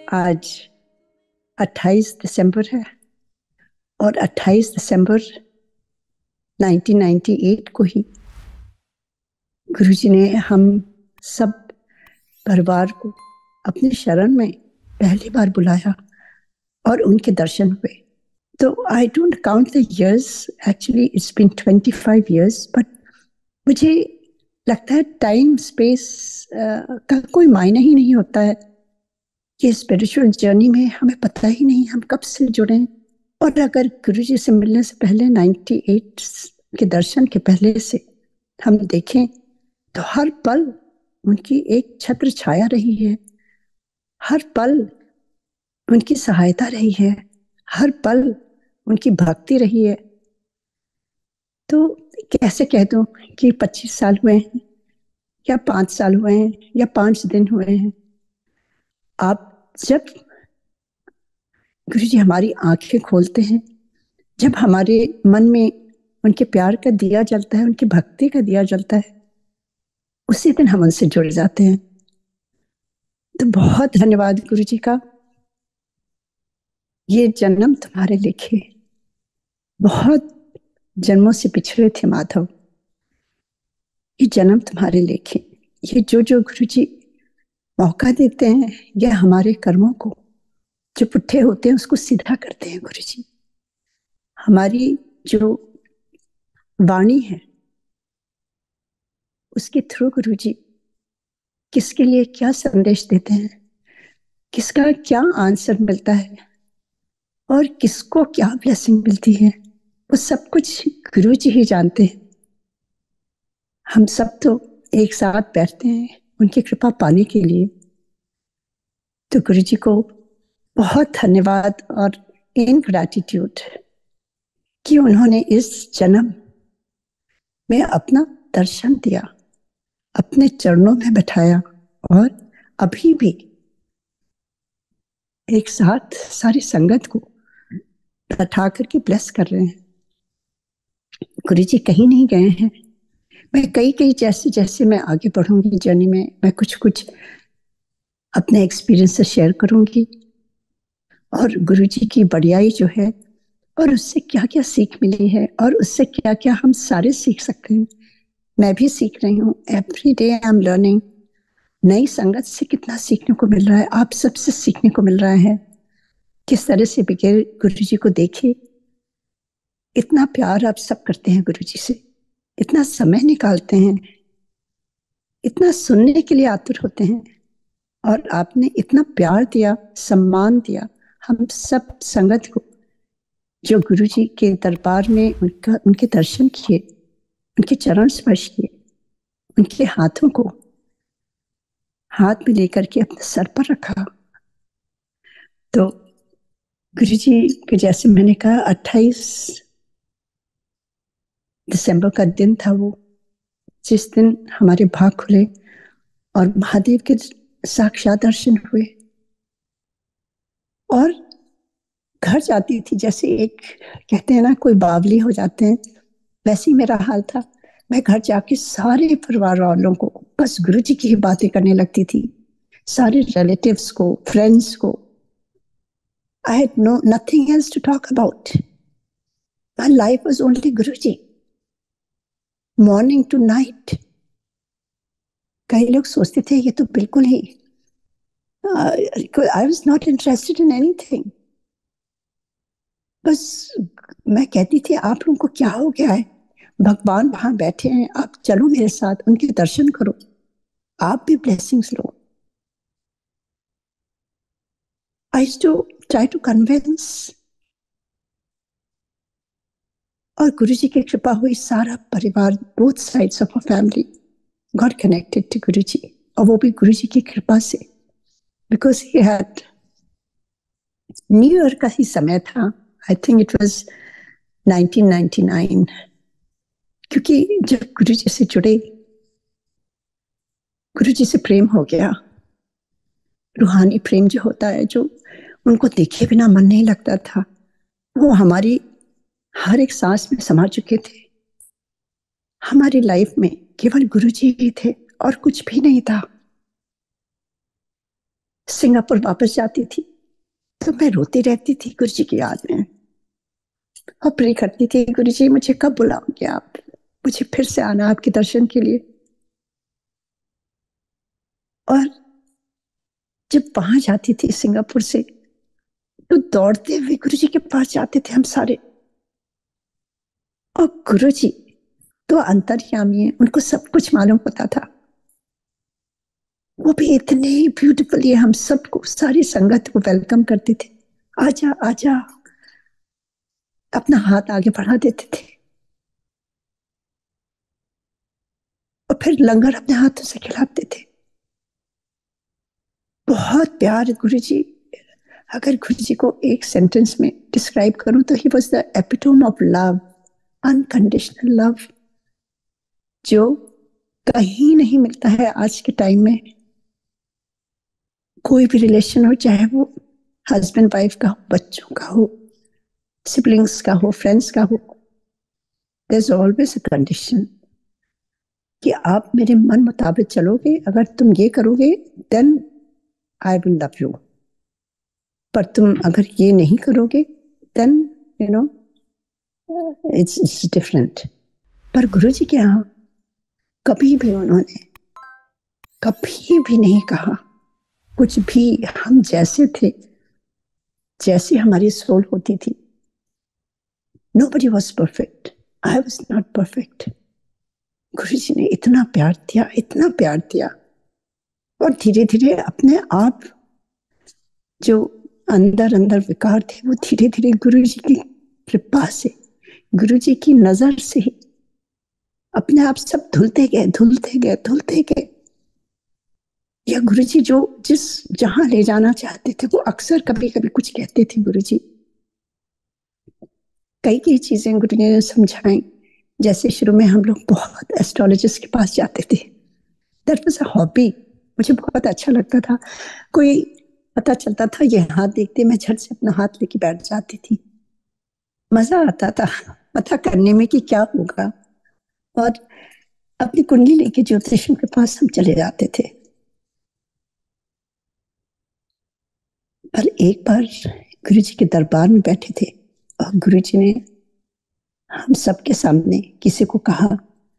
आज 28 दिसंबर है और 28 दिसंबर 1998 को ही गुरुजी ने हम सब परिवार को अपनी शरण में पहली बार बुलाया और उनके दर्शन हुए। तो I don't count the years, actually it's been 25 years, but मुझे लगता है टाइम स्पेस का कोई मायने ही नहीं होता है कि स्पिरिचुअल जर्नी में हमें पता ही नहीं हम कब से जुड़े हैं। और अगर गुरुजी से मिलने से पहले 98 के दर्शन के पहले से हम देखें तो हर पल उनकी एक छत्र छाया रही है, हर पल उनकी सहायता रही है, हर पल उनकी भक्ति रही है। तो कैसे कह दूं कि 25 साल हुए हैं या 5 साल हुए हैं या 5 दिन हुए हैं। आप जब गुरुजी हमारी आंखें खोलते हैं, जब हमारे मन में उनके प्यार का दिया जलता है, उनकी भक्ति का दिया जलता है, उसी दिन हम उनसे जुड़ जाते हैं। तो बहुत धन्यवाद गुरुजी का। ये जन्म तुम्हारे लिखे, बहुत जन्मों से पिछड़े थे माधव, ये जन्म तुम्हारे लेखे। ये जो जो गुरुजी मौका देते हैं, ये हमारे कर्मों को जो पुट्ठे होते हैं उसको सीधा करते हैं गुरुजी। हमारी जो वाणी है उसके थ्रू गुरुजी किसके लिए क्या संदेश देते हैं, किसका क्या आंसर मिलता है और किसको क्या ब्लेसिंग मिलती है, वो सब कुछ गुरुजी ही जानते हैं। हम सब तो एक साथ बैठते हैं उनकी कृपा पाने के लिए। तो गुरुजी को बहुत धन्यवाद और इन ग्रैटिट्यूड कि उन्होंने इस जन्म में अपना दर्शन दिया, अपने चरणों में बैठाया और अभी भी एक साथ सारी संगत को बैठा करके ब्लेस कर रहे हैं। गुरुजी कहीं नहीं गए हैं। मैं कई कई जैसे जैसे मैं आगे बढ़ूंगी जर्नी में, मैं कुछ कुछ अपने एक्सपीरियंस से शेयर करूंगी और गुरुजी की बढ़ियाई जो है और उससे क्या क्या सीख मिली है और उससे क्या क्या हम सारे सीख सकते हैं। मैं भी सीख रही हूँ, every day I am learning. नई संगत से कितना सीखने को मिल रहा है, आप सबसे सीखने को मिल रहा है। किस तरह से बगैर गुरुजी को देखे इतना प्यार आप सब करते हैं गुरुजी से, इतना समय निकालते हैं, इतना सुनने के लिए आतुर होते हैं और आपने इतना प्यार दिया, सम्मान दिया हम सब संगत को जो गुरुजी के दरबार में उनके दर्शन किए, उनके चरण स्पर्श किए, उनके हाथों को हाथ में लेकर के अपने सर पर रखा। तो गुरुजी के जैसे मैंने कहा 28 दिसंबर का दिन था वो, जिस दिन हमारे भाग खुले और महादेव के साक्षात दर्शन हुए। और घर जाती थी जैसे एक कहते हैं ना कोई बावली हो जाते हैं, वैसे ही मेरा हाल था। मैं घर जाके सारे परिवार वालों को बस गुरुजी की ही बातें करने लगती थी, सारे रिलेटिव्स को, फ्रेंड्स को। I had no nothing else to talk about. My life was only Guruji, morning to night. कई लोग सोचते थे ये तो बिल्कुल ही I was not interested in anything. बस मैं कहती थी आप लोगों को क्या हो गया है, भगवान वहां बैठे हैं, आप चलो मेरे साथ उनके दर्शन करो, आप भी ब्लेसिंग्स लो। I used to try to convince. और गुरुजी की कृपा हुई, सारा परिवार, both sides of a family got connected to Guruji. और वो भी गुरुजी की कृपा से, because he had new year का ही समय था। I think it was 1999। क्योंकि जब गुरुजी से जुड़े, गुरुजी से प्रेम हो गया, रूहानी प्रेम जो होता है, जो उनको देखे बिना मन नहीं लगता था, वो हमारी हर एक सांस में समा चुके थे। हमारी लाइफ में केवल गुरुजी ही थे और कुछ भी नहीं था। सिंगापुर वापस जाती थी तो मैं रोती रहती थी गुरु जी की याद में, और प्रे करती थी, गुरु जी मुझे कब बुलाओगे आप, मुझे फिर से आना आपके दर्शन के लिए। और जब वहां जाती थी सिंगापुर से, तो दौड़ते हुए गुरु जी के पास जाते थे हम सारे। और गुरु जी तो अंतर्यामी है, उनको सब कुछ मालूम होता था। वो भी इतने ब्यूटीफुली हम सबको, सारी संगत को वेलकम करते थे, आजा आजा, अपना हाथ आगे बढ़ा देते थे, और फिर लंगर अपने हाथों से खिलाते थे। बहुत प्यार गुरु जी। अगर गुरु जी को एक सेंटेंस में डिस्क्राइब करूं तो he was the epitome of love, unconditional love, जो कहीं नहीं मिलता है आज के टाइम में। कोई भी रिलेशन हो, चाहे वो हस्बैंड वाइफ का हो, बच्चों का हो, सिबलिंग्स का हो, फ्रेंड्स का हो, there is always a condition कि आप मेरे मन मुताबिक चलोगे, अगर तुम ये करोगे then I will love you, पर तुम अगर ये नहीं करोगे then you know it's different. पर गुरु जी के यहाँ कभी भी उन्होंने कभी भी नहीं कहा कुछ भी। हम जैसे थे, जैसे हमारी सोल होती थी, nobody was perfect, I was not perfect। गुरु जी ने इतना प्यार दिया, इतना प्यार दिया, और धीरे धीरे अपने आप जो अंदर अंदर विकार थे वो धीरे धीरे गुरु जी की कृपा से, गुरु जी की नजर से ही अपने आप सब धुलते गए, धुलते गए, धुलते गए। या गुरु जी जो जिस जहां ले जाना चाहते थे, वो अक्सर कभी कभी कुछ कहते थे गुरु जी। कई कई चीजें गुरु जी ने समझाई। जैसे शुरू में हम लोग बहुत एस्ट्रोलॉजिस्ट के पास जाते थे, दैट वाज अ हॉबी, मुझे बहुत अच्छा लगता था। कोई पता चलता था ये हाथ देखते, मैं झट से अपना हाथ लेके बैठ जाती थी, मजा आता था पता करने में कि क्या होगा। और अपनी कुंडली लेके ज्योतिषियों के पास हम चले जाते थे। पर एक बार गुरु जी के दरबार में बैठे थे, और गुरु जी ने हम सबके सामने किसी को कहा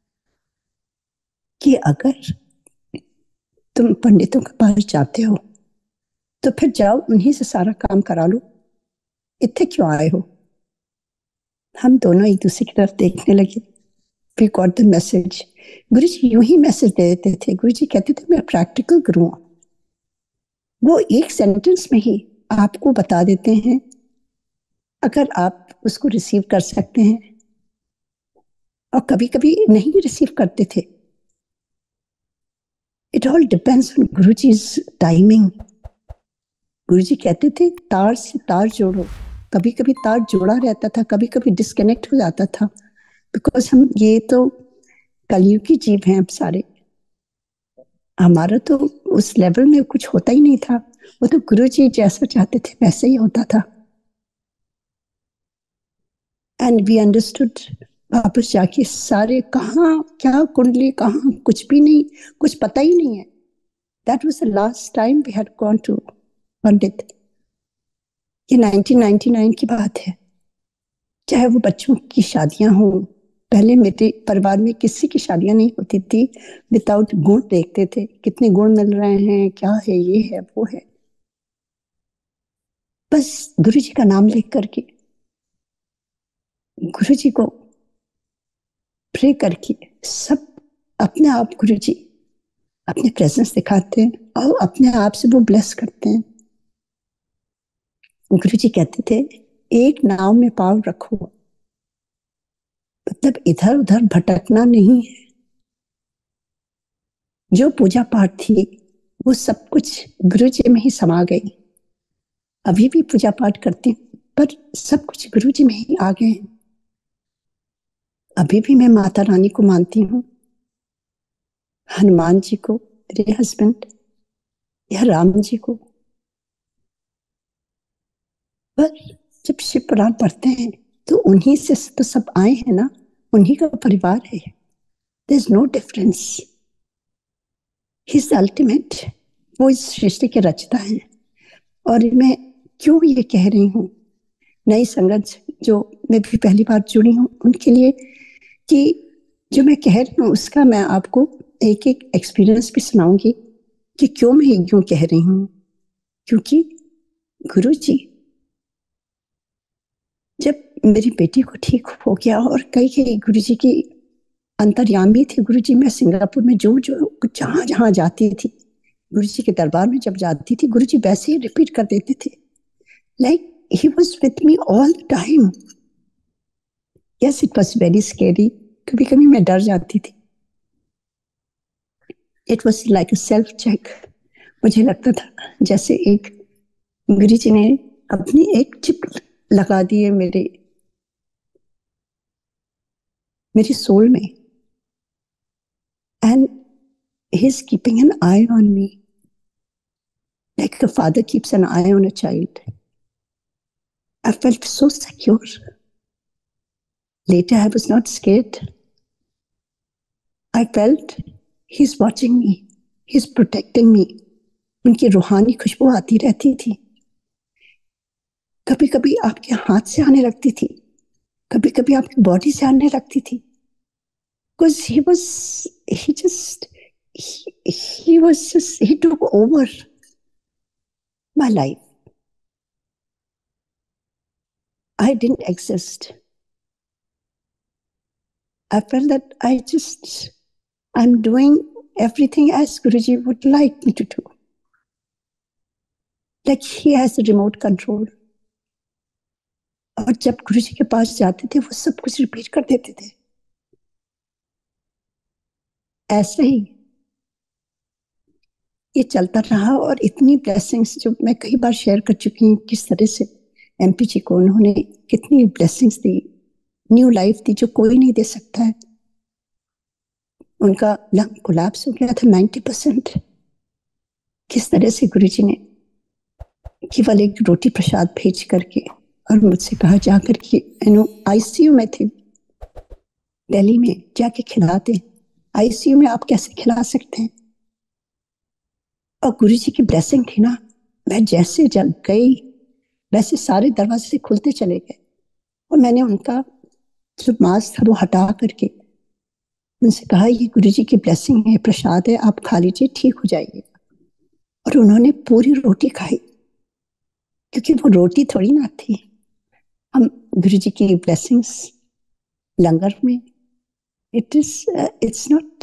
कि अगर तुम पंडितों के पास जाते हो तो फिर जाओ उन्हीं से सारा काम करा लो, इतने क्यों आए हो। हम दोनों एक दूसरे की तरफ देखने लगे। We got the message. Guru ji यूं ही मैसेज दे देते थे। गुरु जी कहते थे मैं प्रैक्टिकल गुरु हूं। वो एक सेंटेंस में ही आपको बता देते हैं, अगर आप उसको रिसीव कर सकते हैं। और कभी कभी नहीं रिसीव करते थे। It all depends on Guru ji timing. गुरु जी कहते थे तार से तार जोड़ो। कभी कभी तार जोड़ा रहता था, कभी कभी डिस्कनेक्ट हो जाता था, बिकॉज हम ये तो कलयुग की जीव हैं, हम सारे। हमारा तो उस लेवल में कुछ होता ही नहीं था। वो तो गुरु जी जैसा चाहते थे वैसे ही होता था। And we understood. वापस जाके सारे कहाँ क्या कुंडली, कहाँ कुछ भी नहीं, कुछ पता ही नहीं है। That was the last time we had gone to pandit. ये 1999 की बात है। चाहे वो बच्चों की शादियां हो, पहले मेरे परिवार में किसी की शादियां नहीं होती थी विदाउट गुण देखते थे, कितने गुण मिल रहे हैं, क्या है, ये है, वो है। बस गुरु जी का नाम लेख करके, गुरु जी को प्रे करके, सब अपने आप गुरु जी अपने प्रेजेंस दिखाते हैं और अपने आप से वो ब्लेस करते हैं। गुरु जी कहते थे एक नाव में पाँव रखो, मतलब इधर उधर भटकना नहीं है। जो पूजा पाठ थी वो सब कुछ गुरु जी में ही समा गई। अभी भी पूजा पाठ करती हूँ, पर सब कुछ गुरु जी में ही आ गए हैं। अभी भी मैं माता रानी को मानती हूँ, हनुमान जी को, मेरे हस्बैंड, या राम जी को। पर जब शिव पुराण पढ़ते हैं तो उन्हीं से तो सब आए हैं ना, उन्हीं का परिवार है। There is no difference. He is the ultimate. वो इस सृष्टि के रचता है। और मैं क्यों ये कह रही हूँ नई संगत जो मैं भी पहली बार जुड़ी हूँ उनके लिए, कि जो मैं कह रही हूँ उसका मैं आपको एक एक एक्सपीरियंस भी सुनाऊंगी कि क्यों मैं ये क्यों कह रही हूँ। क्योंकि गुरु जी, जब मेरी बेटी को ठीक हो गया और कई कई गुरु जी की अंतर्यामी थी, गुरु जी मैं सिंगापुर में जो जो जहां जहां जाती थी, गुरु जी के दरबार में जब जाती थी, गुरु जी वैसे ही रिपीट कर देते थे, like he was with me all the time. Yes, it was very scary, कभी कभी मैं डर जाती थी। It was like a self check. मुझे लगता था जैसे एक गुरु जी ने अपनी एक चिप लगा दी है मेरे मेरी सोल में, and he is keeping an eye on me like a father keeps an eye on a child. I felt so secure. Later, I was not scared. I felt he's watching me, he's protecting me. उनकी रूहानी खुशबू आती रहती थी, कभी कभी आपके हाथ से आने लगती थी, कभी कभी आपकी बॉडी से आने लगती थी। Because he just, he took over my life. I didn't exist. I felt that I'm doing everything as Guruji would like me to do. Like he has the remote control. और जब गुरुजी के पास जाते थे वो सब कुछ रिपीट कर देते थे। ऐसे ही ये चलता रहा और इतनी ब्लेसिंग्स जो मैं कई बार शेयर कर चुकी हूँ, किस तरह से एमपी जी को उन्होंने कितनी ब्लेसिंग्स दी, न्यू लाइफ दी जो कोई नहीं दे सकता है। उनका लंग कोलैप्स हो गया था 90%। किस तरह से गुरुजी ने केवल एक रोटी प्रसाद भेज करके और मुझसे कहा जाकर के आईसीयू में थे दिल्ली में, जाके खिलाते। आईसीयू में आप कैसे खिला सकते हैं? और गुरुजी की ब्लेसिंग थी ना, मैं जैसे जग गई वैसे सारे दरवाजे खुलते चले गए। और मैंने उनका जो मास्क था वो हटा करके उनसे कहा, ये गुरुजी की ब्लेसिंग है, प्रसाद है, आप खा लीजिए, ठीक हो जाइएगा। और उन्होंने पूरी रोटी खाई, क्योंकि वो रोटी थोड़ी ना थी। हम गुरुजी की ब्लेसिंग्स लंगर में, it's not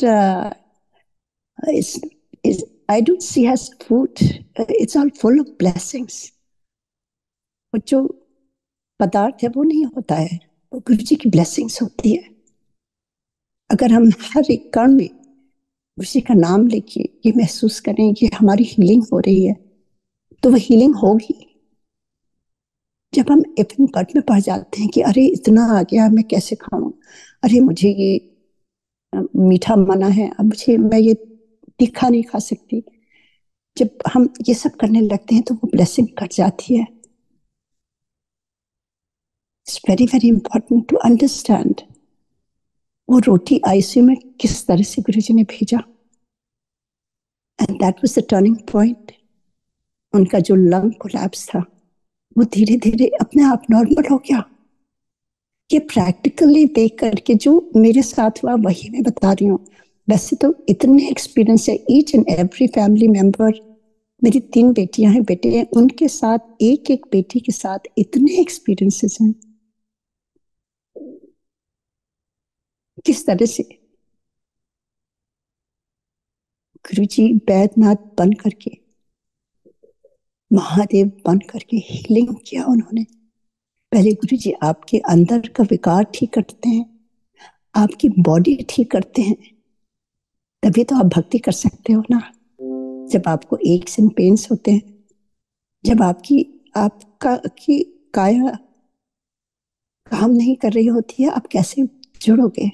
it's I don't see as food. It's all full of blessings. वो जो पदार्थ है वो नहीं होता है, वो गुरु जी की ब्लेसिंग्स होती है। अगर हम हर एक कण में गुरु जी का नाम लेके ये महसूस करें कि हमारी हीलिंग हो रही है, तो वो हीलिंग होगी। जब हम इतने कट में पड़ जाते हैं कि अरे इतना आ गया, मैं कैसे खाऊं, अरे मुझे ये मीठा मना है, अब मैं ये तीखा नहीं खा सकती, जब हम ये सब करने लगते हैं तो वो ब्लेसिंग कट जाती है। It's very very important to understand वो रोटी आईसीयू में किस तरह से गुरुजी ने भेजा। And that was the turning point. उनका जो लंग कोलैप्स था वो धीरे धीरे अपने आप नॉर्मल हो गया। ये प्रैक्टिकली देख करके जो मेरे साथ हुआ वही मैं बता रही हूँ। वैसे तो इतने एक्सपीरियंस है, each and every family member, मेरी 3 बेटियां हैं, बेटे हैं, उनके साथ एक एक बेटी के साथ इतने एक्सपीरियंसेस हैं। किस तरह से गुरुजी बैद्यनाथ बन करके, महादेव बन करके हीलिंग किया उन्होंने। पहले गुरुजी आपके अंदर का विकार ठीक करते हैं, आपकी बॉडी ठीक करते हैं, तभी तो आप भक्ति कर सकते हो ना। जब आपको एक्स एंड पेन्स होते हैं, जब आपका की काया काम नहीं कर रही होती है, आप कैसे जुड़ोगे?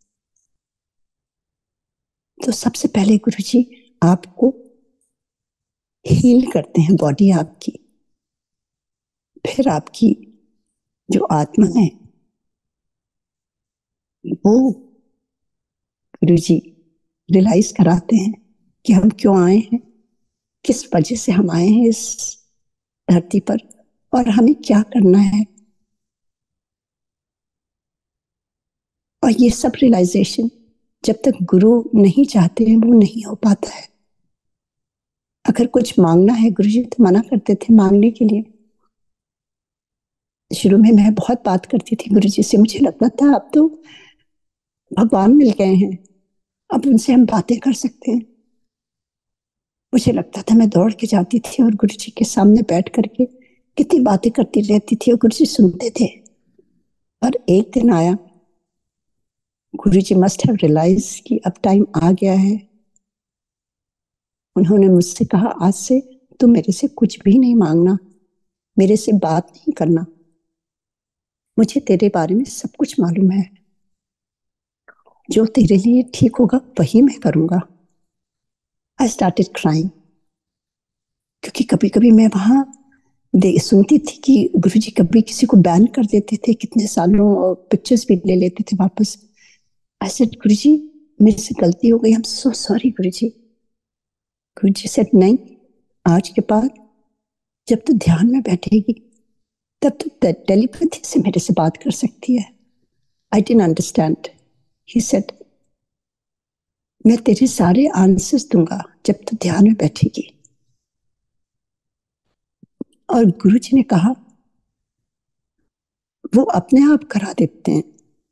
तो सबसे पहले गुरुजी आपको हील करते हैं बॉडी आपकी, फिर आपकी जो आत्मा है वो गुरुजी रियलाइज कराते हैं कि हम क्यों आए हैं, किस वजह से हम आए हैं इस धरती पर और हमें क्या करना है। और ये सब रियलाइजेशन जब तक गुरु नहीं चाहते हैं वो नहीं हो पाता है। अगर कुछ मांगना है, गुरुजी तो मना करते थे मांगने के लिए। शुरू में मैं बहुत बात करती थी गुरुजी से, मुझे लगता था अब तो भगवान मिल गए हैं, अब उनसे हम बातें कर सकते हैं। मुझे लगता था मैं दौड़ के जाती थी और गुरुजी के सामने बैठ करके कितनी बातें करती रहती थी और गुरुजी सुनते थे। पर एक दिन आया, गुरुजी मस्ट हैव रियलाइज कि अब टाइम आ गया है। उन्होंने मुझसे कहा, आज से तुम मेरे से कुछ भी नहीं मांगना, मेरे से बात नहीं करना, मुझे तेरे बारे में सब कुछ मालूम है, जो तेरे लिए ठीक होगा वही मैं करूंगा। आई स्टार्टेड क्राइंग, क्योंकि कभी कभी मैं वहां सुनती थी कि गुरुजी कभी किसी को बैन कर देते थे कितने सालों, और पिक्चर्स भी ले लेते थे वापस। आई सेड, गुरुजी मेरे से गलती हो गई, I am so sorry Guruji. Guruji said, नहीं, आज के बाद जब तू ध्यान में बैठेगी तब तू टेलीपैथी से मेरे से बात कर सकती है। I didn't understand. He said, मैं तेरे सारे आंसर्स दूंगा जब तू ध्यान में बैठेगी। और गुरुजी ने कहा, वो अपने आप करा देते हैं।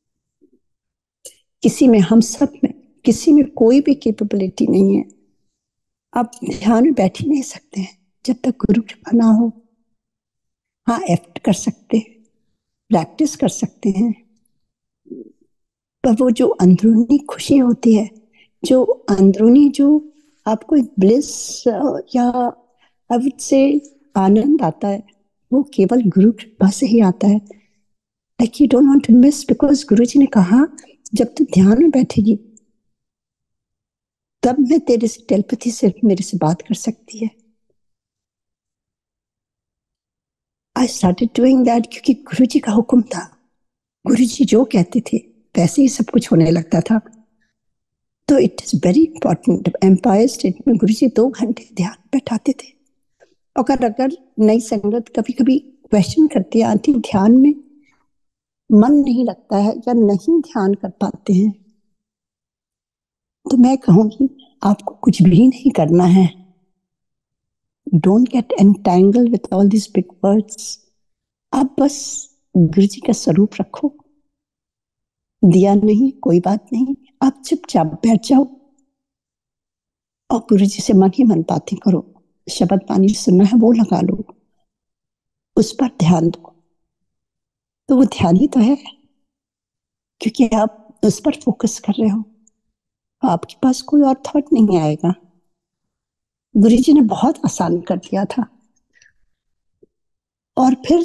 किसी में, हम सब में, किसी में कोई भी कैपेबिलिटी नहीं है। आप ध्यान में बैठ ही नहीं सकते हैं जब तक गुरु कृपा ना हो। हाँ, एफर्ट कर सकते हैं, प्रैक्टिस कर सकते हैं, पर वो जो अंदरूनी खुशी होती है, जो अंदरूनी, जो आपको एक ब्लिस या आई वुड से आनंद आता है, वो केवल गुरु कृपा से ही आता है। Like you don't want to miss, because Guru ji ने कहा जब तू ध्यान में बैठेगी तब मैं तेरे से टेलीपैथी से मेरे से बात कर सकती है। आई स्टार्टेड डूइंग दैट, क्योंकि गुरु जी का हुक्म था। गुरु जी जो कहते थे वैसे ही सब कुछ होने लगता था। तो it is very important. Empire state में गुरु जी 2 घंटे ध्यान बैठाते थे। अगर अगर नई संगत कभी कभी क्वेश्चन करती है, आंटी ध्यान में मन नहीं लगता है या नहीं ध्यान कर पाते हैं, तो मैं कहूंगी आपको कुछ भी नहीं करना है। Don't get entangle with all this big words. आप बस गुरु जी का स्वरूप रखो, दिया नहीं कोई बात नहीं, आप चुपचाप बैठ जाओ और गुरु जी से मन ही मन बातें करो। शब्द पानी सुनना है वो लगा लो, उस पर ध्यान दो, तो वो ध्यान ही तो है, क्योंकि आप उस पर फोकस कर रहे हो, आपके पास कोई और थॉट नहीं आएगा। गुरु जी ने बहुत आसान कर दिया था। और फिर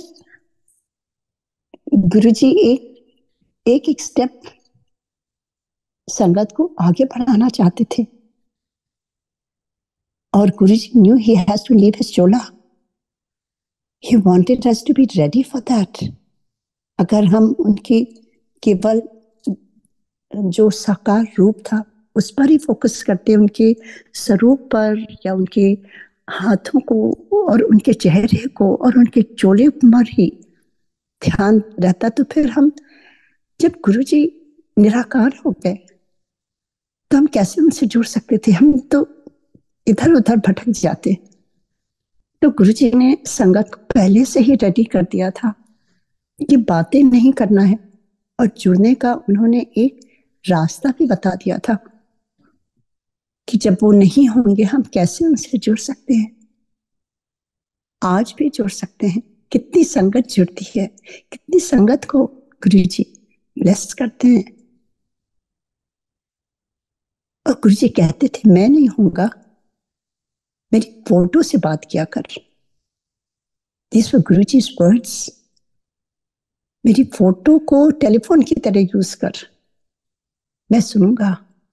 गुरु जी एक एक स्टेप संगत को आगे बढ़ाना चाहते थे। और Guru ji knew he has to leave his चोला। He wanted us to be ready for that. अगर हम उनकी केवल जो साकार रूप था उस पर ही फोकस करते, उनके स्वरूप पर या उनके हाथों को और उनके चेहरे को और उनके चोले पर ही ध्यान रहता, तो फिर हम, जब गुरुजी निराकार हो गए तो हम कैसे उनसे जुड़ सकते थे? हम तो इधर उधर भटक जाते। तो गुरुजी ने संगत को पहले से ही रेडी कर दिया था कि बातें नहीं करना है, और जुड़ने का उन्होंने एक रास्ता भी बता दिया था कि जब वो नहीं होंगे हम कैसे उनसे जुड़ सकते हैं। आज भी जुड़ सकते हैं। कितनी संगत जुड़ती है, कितनी संगत को गुरुजी ब्लेस करते हैं। और गुरुजी कहते थे, मैं नहीं होऊंगा, मेरी फोटो से बात किया कर। These were गुरुजी's words। मेरी फोटो को टेलीफोन की तरह यूज कर, मैं सुनूंगा।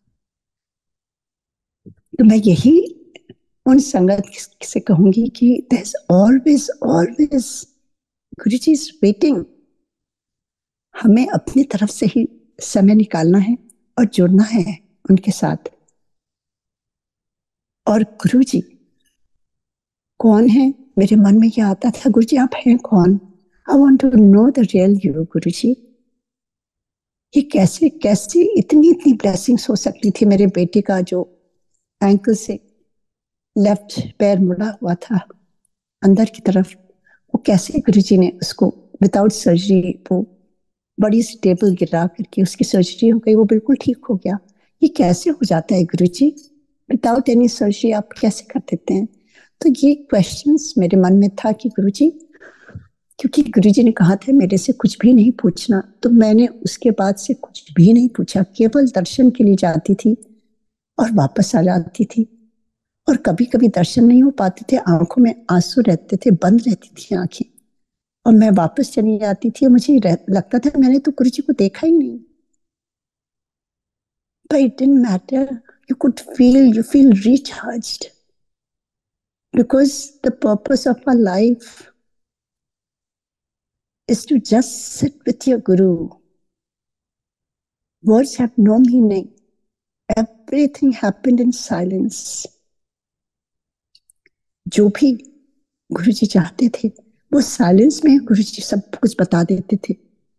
तो मैं यही उन संगत से कहूंगी कि there's always always Guruji is waiting. हमें अपनी तरफ से ही समय निकालना है और जुड़ना है उनके साथ। और गुरुजी कौन है? मेरे मन में ये आता था, गुरु जी आप हैं कौन? I want to know the real you Guru ji. ये कैसे कैसे इतनी इतनी ब्लेसिंग्स हो सकती थी। मेरे बेटे का जो एंकल से लेफ्ट पैर मुड़ा हुआ था अंदर की तरफ, वो कैसे गुरुजी ने उसको विदाउट सर्जरी, वो बड़ी सी टेबल गिरा करके उसकी सर्जरी हो गई, वो बिल्कुल ठीक हो गया। ये कैसे हो जाता है गुरुजी? विदाउट एनी सर्जरी आप कैसे कर देते हैं? तो ये क्वेश्चंस मेरे मन में था कि गुरुजी, क्योंकि गुरुजी ने कहा था मेरे से कुछ भी नहीं पूछना, तो मैंने उसके बाद से कुछ भी नहीं पूछा, केवल दर्शन के लिए जाती थी और वापस आ जाती थी। और कभी कभी दर्शन नहीं हो पाते थे, आंखों में आंसू रहते थे, बंद रहती थी आंखें, और मैं वापस चली जाती थी। मुझे लगता था मैंने तो गुरु जी को देखा ही नहीं। But it didn't matter. You feel recharged. Because the purpose of our life is to just sit with your Guru. Words have no meaning. Everything happened in silence. जो भी गुरु जी चाहते थे वो साइलेंस में गुरु जी सब कुछ बता देते थे।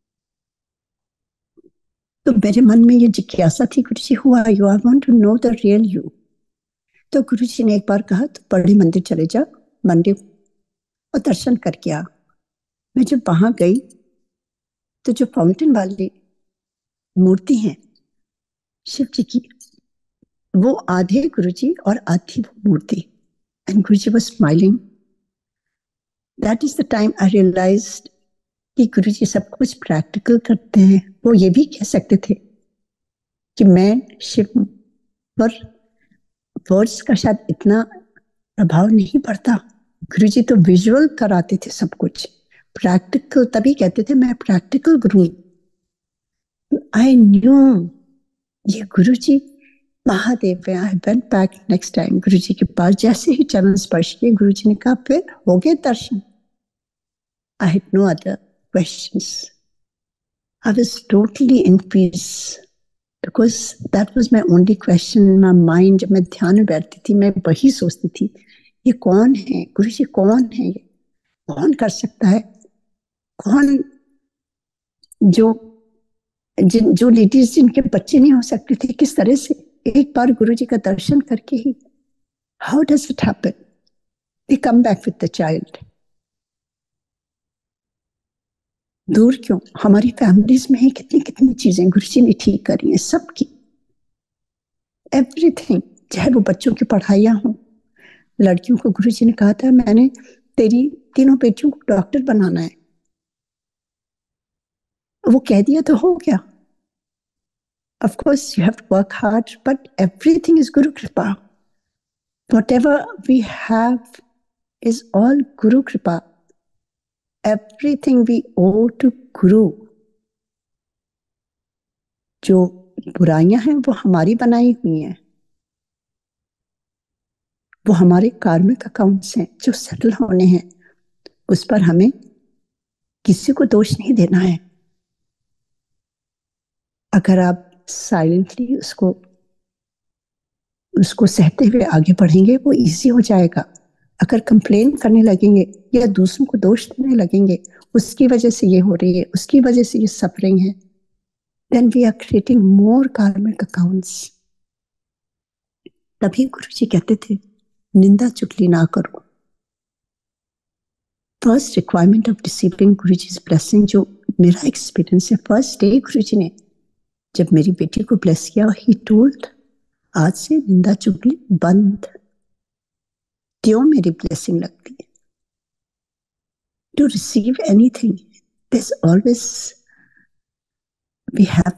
तो मेरे मन में ये जिज्ञासा थी, Guru ji who are you? I want to know the real you. तो गुरु जी ने एक बार कहा तो बड़े मंदिर चले जा, मंदिर और दर्शन करके आ। मैं जब वहां गई तो जो फाउंटेन वाली मूर्ति है शिव जी की, वो आधे गुरु जी और आधी वो मूर्ति, and Guru ji was smiling. That is the time I realised कि गुरु जी सब कुछ प्रैक्टिकल करते हैं। वो ये भी कह सकते थे कि मैं शिव पर वर्ड्स का शायद इतना प्रभाव नहीं पड़ता। गुरु जी तो विजुअल कराते थे सब कुछ, प्रैक्टिकल, तभी कहते थे मैं प्रैक्टिकल गुरु। आई न्यू ये गुरु जी महादेव है। I went back next time Guru ji के पास, जैसे ही चरण स्पर्श किए गुरु जी ने कहा फिर हो गए दर्शन। I had no other questions. I was totally in peace because that was my only question in my mind. जब मैं ध्यान में बैठती थी मैं वही सोचती थी, ये कौन है गुरु जी? कौन है ये? कौन कर सकता है? कौन जो जो लेडीज जिनके बच्चे नहीं हो सकते थे, किस तरह से एक बार गुरु जी का दर्शन करके ही, how does it happen? They come back with the child. दूर क्यों, हमारी फैमिलीज में ही कितनी कितनी चीजें गुरु जी ने ठीक करी हैं, सबकी, एवरीथिंग। चाहे वो बच्चों की पढ़ाइयाँ हों, लड़कियों को गुरु जी ने कहा था मैंने तेरी तीनों बेटियों को डॉक्टर बनाना है, वो कह दिया तो हो गया। Of course, you have to work hard, but everything is Guru Kripa. Whatever we have is all Guru Kripa. Everything we owe to Guru. जो बुराइयां हैं वो हमारी बनाई हुई हैं, वो हमारे कार्मिक अकाउंट्स हैं जो सेटल होने हैं। उस पर हमें किसी को दोष नहीं देना है। अगर आप साइलेंटली उसको उसको सहते हुए आगे बढ़ेंगे वो इजी हो जाएगा। अगर कंप्लेन करने लगेंगे या दूसरों को दोष देने लगेंगे, उसकी वजह से ये हो रही है, उसकी वजह से ये सफरिंग है, then we are creating more karmic accounts. तभी गुरु जी कहते थे निंदा चुगली ना करो। First requirement of receiving Guru ji blessing, जो मेरा एक्सपीरियंस है, फर्स्ट डे गुरु जी ने जब मेरी बेटी को ब्लेस किया, ही टोल्ड आज से निंदा चुगली बंद। क्यों मेरी ब्लेसिंग लगती है? To receive anything there's always we have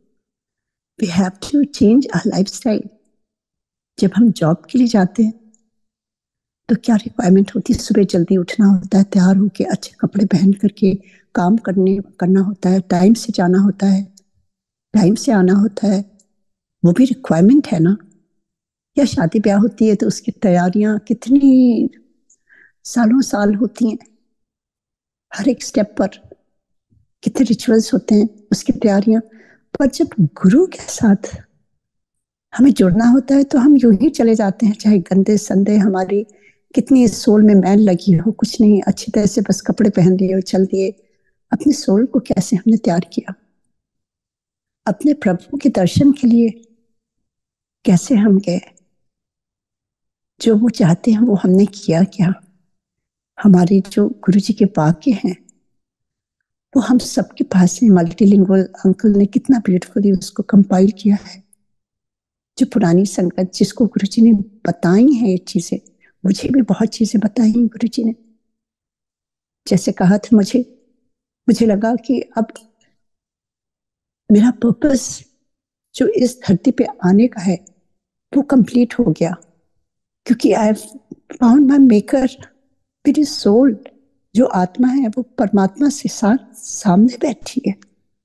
to change our lifestyle. जब हम जॉब के लिए जाते हैं तो क्या रिक्वायरमेंट होती है? सुबह जल्दी उठना होता है, तैयार होके अच्छे कपड़े पहन करके काम करना होता है, टाइम से जाना होता है, टाइम से आना होता है, वो भी रिक्वायरमेंट है ना। या शादी ब्याह होती है तो उसकी तैयारियां कितनी सालों साल होती हैं, हर एक स्टेप पर कितने रिचुअल्स होते हैं उसकी तैयारियां। पर जब गुरु के साथ हमें जुड़ना होता है तो हम यूं ही चले जाते हैं, चाहे गंदे संदे हमारी कितनी सोल में मैल लगी हो, कुछ नहीं, अच्छी तरह से बस कपड़े पहन लिए और चल दिए। अपने सोल को कैसे हमने तैयार किया, अपने प्रभु के दर्शन के लिए कैसे हम गए, जो वो चाहते हैं वो हमने किया क्या। हमारे जो गुरु जी के वाक्य हैं वो हम सबके पास है। मल्टीलिंगुअल अंकल ने कितना ब्यूटीफुली उसको कंपाइल किया है। जो पुरानी संगत जिसको गुरु जी ने बताई है ये चीजें, मुझे भी बहुत चीजें बताई गुरु जी ने। जैसे कहा था मुझे लगा कि अब मेरा पर्पस जो इस धरती पे आने का है वो कंप्लीट हो गया, क्योंकि आई फाउंड माय मेकर। मेरी सोल जो आत्मा है वो परमात्मा से साथ सामने बैठी है।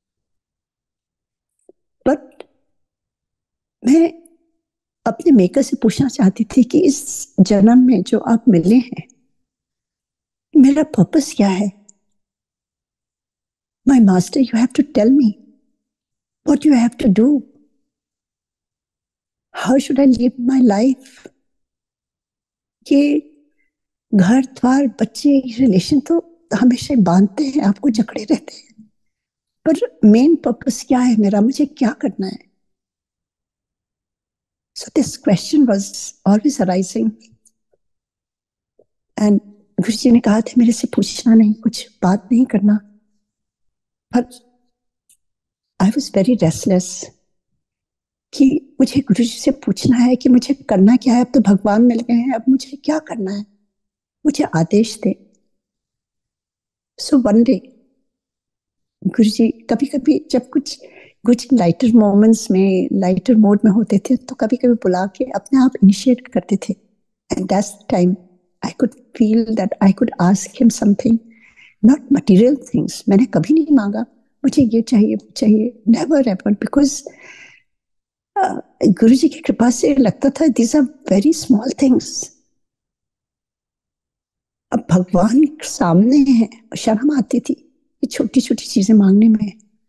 बट मैं अपने मेकर से पूछना चाहती थी कि इस जन्म में जो आप मिले हैं, मेरा पर्पस क्या है। My master, you have to tell me what you have to do, how should I live my life. ये घर द्वार बच्चे रिलेशन तो हमेशा बांधते हैं, आपको जकड़े रहते हैं, पर मेन पर्पस क्या है मेरा, मुझे क्या करना है। So this question was always arising. And गुरु जी ने कहा था मेरे से पूछना नहीं, कुछ बात नहीं करना। पर आई वॉज वेरी रेस्टलेस कि मुझे गुरु जी से पूछना है कि मुझे करना क्या है। अब तो भगवान मिल गए हैं, अब मुझे क्या करना है, मुझे आदेश दे। सो वन डे गुरु जी कभी कभी जब कुछ लाइटर मोमेंट्स में, लाइटर मोड में होते थे, तो कभी कभी बुला के अपने आप इनिशिएट करते थे। And that's the time I could feel that I could ask him something, not material things. मैंने कभी नहीं मांगा मुझे ये चाहिए वो चाहिए, never ever, because Guru ji की कृपा से लगता था these are very small things. अब भगवान सामने है, शर्म आती थी ये छोटी छोटी चीजें मांगने में।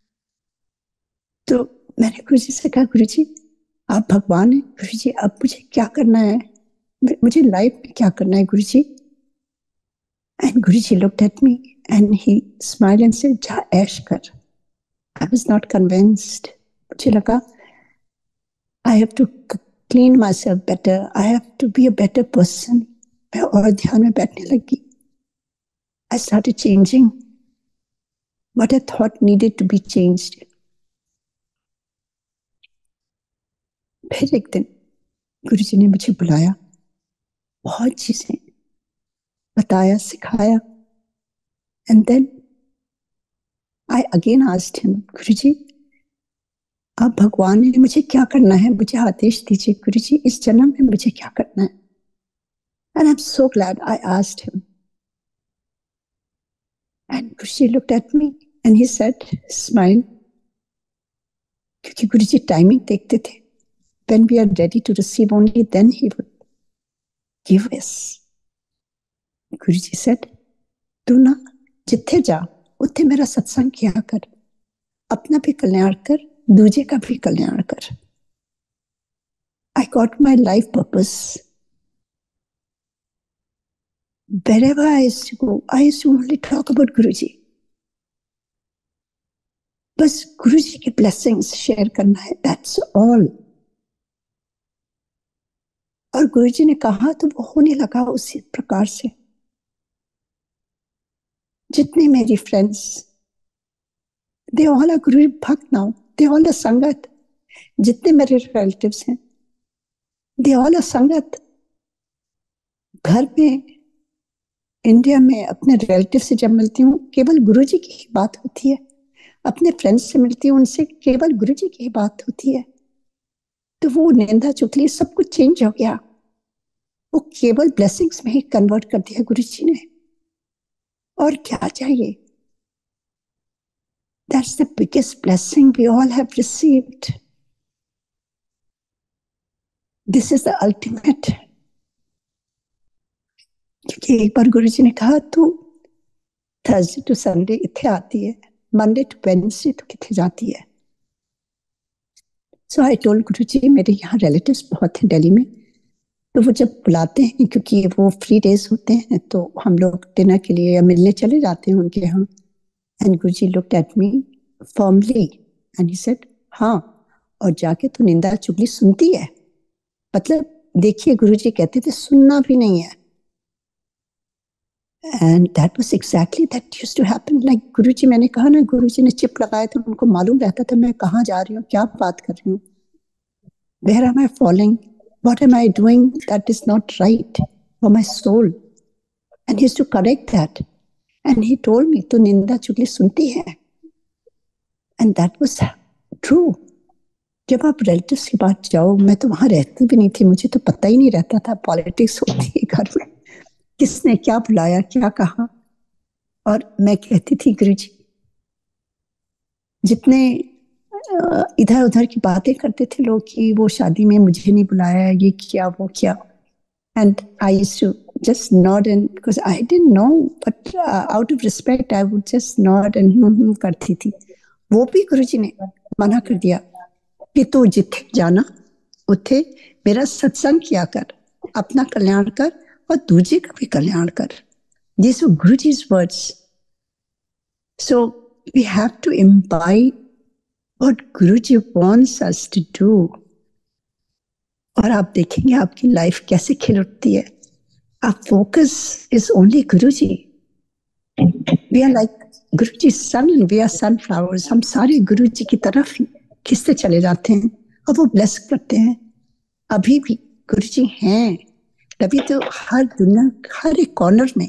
तो मैंने गुरु जी से कहा, गुरु जी आप भगवान हैं, गुरु जी अब मुझे क्या करना है, मुझे लाइफ में क्या करना है गुरु जी। And Guru ji looked at me and he smiled and said, जा ऐश कर। I was not convinced. मुझे लगा I have to clean myself better, I have to be a better person. मैं और ध्यान में बैठने लगी। I started changing what I thought needed to be changed. फिर एक दिन गुरु जी ने मुझे बुलाया, बहुत चीजें बताया, सिखाया। And then I again asked him, Guru ji आप भगवान ने, मुझे क्या करना है, मुझे आदेश दीजिए गुरु जी, इस जन्म में मुझे क्या करना है। And I am so glad I asked him. And Guru ji looked at me and he said, smile, क्योंकि गुरु जी टाइमिंग देखते थे। When we are ready to receive, only then he would give us. Guru ji said, तू ना जिथे जा उत्थे मेरा सत्संग किया कर, अपना भी कल्याण कर, दूजे का भी कल्याण कर। I got my life purpose. Wherever I used to go, I used to only talk about Guruji. बस गुरुजी के ब्लेसिंग्स शेयर करना है, दैट्स ऑल। और गुरुजी ने कहा तो वो होने लगा उसी प्रकार से। जितने मेरी फ्रेंड्स, दे ऑल आर गुरु भक्त नाउ, दे ऑल आर संगत। जितने मेरे रिलेटिव्स हैं, दे ऑल आर संगत। घर में, इंडिया में अपने रिलेटिव से जब मिलती हूँ केवल गुरुजी की ही बात होती है। अपने फ्रेंड्स से मिलती हूँ, उनसे केवल गुरुजी की ही बात होती है। तो वो निंदा चुगली सब कुछ चेंज हो गया, वो केवल ब्लेसिंग्स में ही कन्वर्ट कर दिया गुरुजी ने। और क्या चाहिए? That's the biggest blessing we all have received. This is the ultimate. क्योंकि एक बार गुरुजी ने कहा तू थर्सडे टू संडे इथे आती है, मंडे टू वेडनेसडे तो किथे जाती है। सो आई टोल्ड गुरुजी मेरे यहाँ रिलेटिव्स बहुत हैं दिल्ली में, तो वो जब बुलाते हैं, क्योंकि वो फ्री डेज होते हैं, तो हम लोग डिनर के लिए या मिलने चले जाते हैं उनके यहाँ। And Guruji looked at me firmly and he said, हाँ, और जाके तो निंदा चुगली सुनती है। मतलब देखिए, गुरुजी कहते थे सुनना भी नहीं है। And that was exactly that used to happen. Like Guruji, मैंने कहा ना, गुरुजी ने चिप लगाए थे, उनको मालूम रहता था मैं कहाँ जा रही हूँ, क्या बात कर रही हूँ, where am I falling, what am I doing that is not right for my soul, and he used to correct that, and he told me तो निंदा चुगली सुनती है, and that was true। जब आप रिलेटिव्स के पास जाओ, मैं तो वहां रहती भी नहीं थी, मुझे तो पता ही नहीं रहता था पॉलिटिक्स होती है घर में, किसने क्या बुलाया, क्या कहा। और मैं कहती थी, गुरुजी जितने इधर उधर की बातें करते थे लोग कि वो शादी में मुझे नहीं बुलाया, ये किया वो किया, and I used to just nod, and because I didn't know, but out of respect I would just nod and करती थी। वो भी गुरुजी ने मना कर दिया कि तू जिथे जाना उथे मेरा सत्संग किया कर, अपना कल्याण कर और दूसरे का भी कल्याण कर। These were Guruji's words। So we have to imbibe what Guruji wants us to do, और आप देखेंगे आपकी लाइफ कैसे खिल उठती है। Our focus is only Guruji। We are like Guruji's son and we are sunflowers। हम सारे गुरुजी की तरफ ही खिसते चले जाते हैं और वो ब्लेस करते हैं। अभी भी गुरुजी हैं, तभी तो हर दुनिया, हर एक कॉर्नर में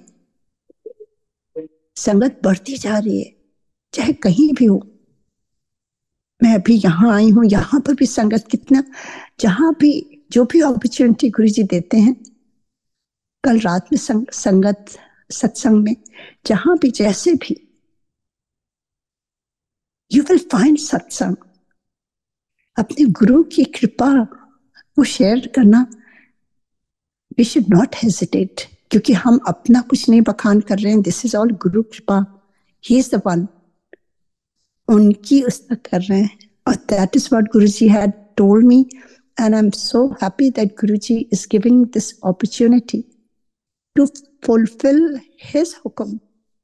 संगत बढ़ती जा रही है, चाहे कहीं भी हो। मैं अभी यहाँ आई हूँ, यहाँ पर भी संगत कितना, जहाँ भी जो भी अपॉर्चुनिटी गुरुजी देते हैं। कल रात में संगत सत्संग में, जहां भी जैसे भी, यू विल फाइंड सत्संग। अपने गुरु की कृपा को शेयर करना, वी शुड नॉट हेजिटेट, क्योंकि हम अपना कुछ नहीं बखान कर रहे हैं। दिस इज ऑल गुरु कृपा, ही इज द वन। उनकी उसका कर रहे हैं, और that is what Guruji had told me, and I am so happy that Guruji is giving this opportunity to fulfill his हुक्म।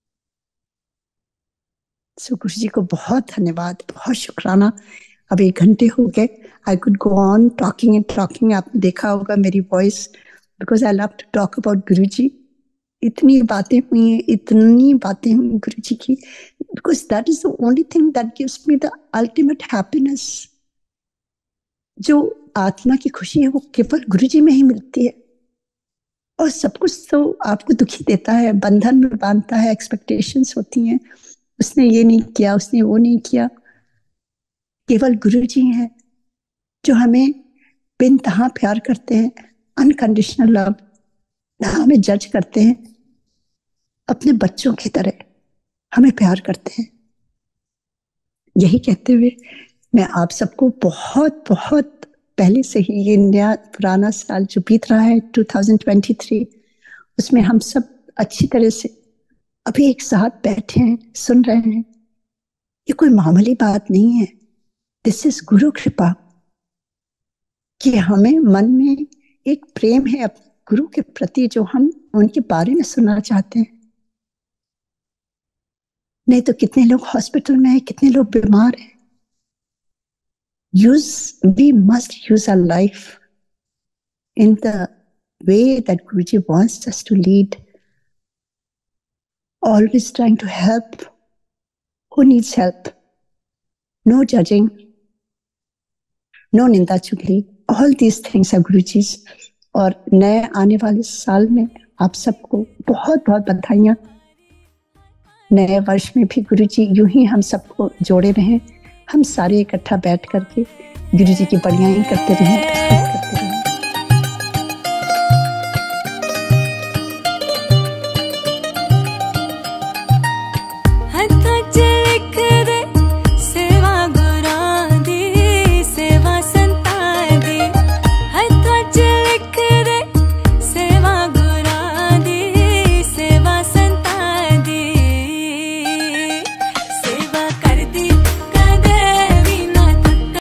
सो गुरु जी को बहुत धन्यवाद, बहुत शुक्राना। अब 1 घंटे हो गए। I could go on talking and talking. आपने देखा होगा मेरी voice, because I love to talk about Guru ji. इतनी बातें हुई हैं, इतनी बातें हुई गुरु जी की, because that is the only thing that gives me the ultimate happiness. जो आत्मा की खुशी है वो केवल गुरु जी में ही मिलती है। और सब कुछ तो आपको दुखी देता है, बंधन में बांधता है, एक्सपेक्टेशंस होती हैं, उसने ये नहीं किया, उसने वो नहीं किया। केवल गुरु जी हैं जो हमें बेइंतहा प्यार करते हैं, अनकंडीशनल लव, ना हमें जज करते हैं, अपने बच्चों की तरह हमें प्यार करते हैं। यही कहते हुए मैं आप सबको बहुत बहुत पहले से ही, ये नया पुराना साल जो बीत रहा है 2023, उसमें हम सब अच्छी तरह से अभी एक साथ बैठे हैं, सुन रहे हैं। ये कोई मामूली बात नहीं है। दिस इज गुरु कृपा, कि हमें मन में एक प्रेम है अपने गुरु के प्रति, जो हम उनके बारे में सुनना चाहते हैं। नहीं तो कितने लोग हॉस्पिटल में हैं, कितने लोग बीमार हैं। We must use our life in the way that Guruji wants us to lead. Always trying to help who needs help. No judging, no निंदा चुगली। All these things are Guruji's। और नए आने वाले साल में आप सबको बहुत बहुत बधाइयाँ। नए वर्ष में भी गुरुजी यूं ही हम सबको जोड़े रहें, हम सारे इकट्ठा बैठ करके गुरुजी की बढ़ियाई करते रहें।